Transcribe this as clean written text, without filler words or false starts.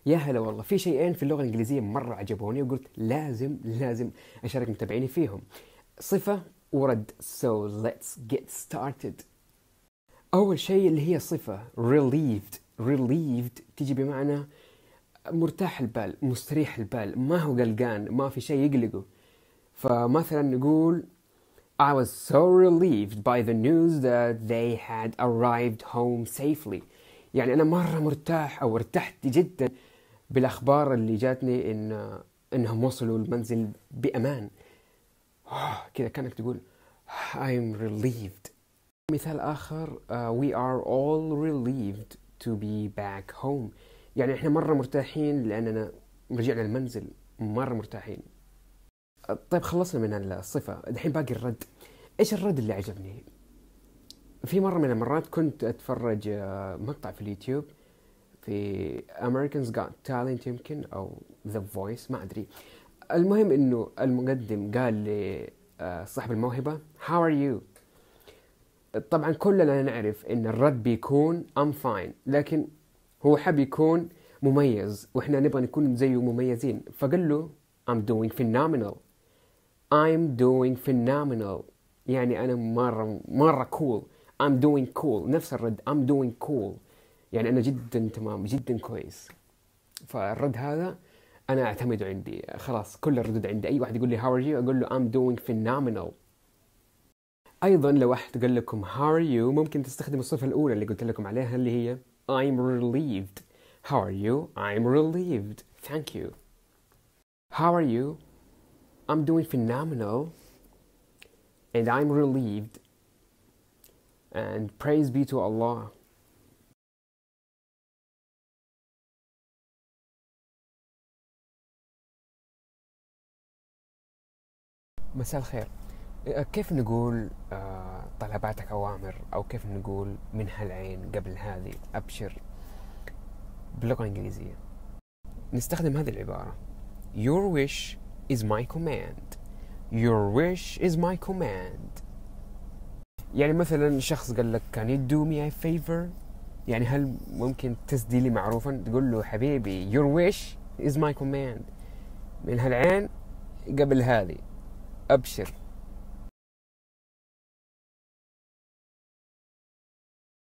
يا هلا والله، في شيئين في اللغة الإنجليزية مرة عجبوني وقلت لازم أشارك متابعيني فيهم. صفة ورد. So let's get started. أول شيء اللي هي صفة relieved تيجي بمعنى مرتاح البال، مستريح البال، ما هو قلقان، ما في شيء يقلقه. فمثلا نقول I was so relieved by the news that they had arrived home safely. يعني أنا مرة مرتاح أو ارتحت جدا بالأخبار اللي جاتني إنهم وصلوا المنزل بأمان. كذا كأنك تقول I'm relieved. مثال آخر we are all relieved to be back home. يعني إحنا مرة مرتاحين لأننا رجعنا المنزل، مرة مرتاحين. طيب خلصنا من الصفة، الحين باقي الرد. إيش الرد اللي عجبني؟ في مرة من المرات كنت أتفرج مقطع في اليوتيوب في Americans Got Talent يمكن أو The Voice، ما أدري. المهم إنه المقدم قال لصاحب الموهبة How are you؟ طبعا كلنا نعرف إن الرد بيكون I'm fine، لكن هو حب يكون مميز وإحنا نبغى نكون زيه مميزين، فقال له I'm doing phenomenal. I'm doing phenomenal يعني أنا مرة cool. I'm doing cool، نفس الرد I'm doing cool، يعني أنا جدا تمام، جدا كويس. فالرد هذا أنا أعتمده عندي، خلاص كل الردود عندي. أي واحد يقول لي how are you أقول له I'm doing phenomenal. أيضا لو واحد قال لكم how are you ممكن تستخدم الصفة الأولى اللي قلت لكم عليها اللي هي I'm relieved. How are you? I'm relieved. Thank you. How are you? I'm doing phenomenal and I'm relieved and praise be to Allah. مساء الخير. كيف نقول طلباتك أوامر، أو كيف نقول من هالعين قبل هذه أبشر باللغة الإنجليزية؟ نستخدم هذه العبارة Your wish is my command. Your wish is my command. يعني مثلا شخص قال لك Can you do me a favor؟ يعني هل ممكن تسدي لي معروفا؟ تقول له حبيبي Your wish is my command، من هالعين قبل هذه أبشر.